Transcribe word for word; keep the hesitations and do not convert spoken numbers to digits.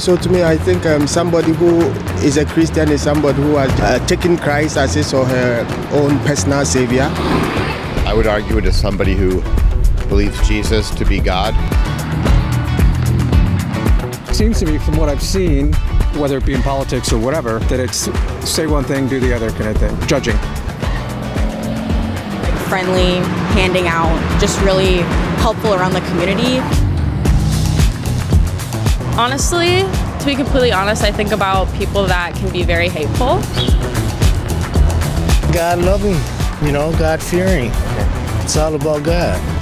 So to me, I think um, somebody who is a Christian is somebody who has uh, taken Christ as his or her own personal savior. I would argue it is somebody who believes Jesus to be God. It seems to me, from what I've seen, whether it be in politics or whatever, that it's say one thing, do the other kind of thing, judging. Friendly, handing out, just really helpful around the community. Honestly, to be completely honest, I think about people that can be very hateful. God loving, you know, God fearing. It's all about God.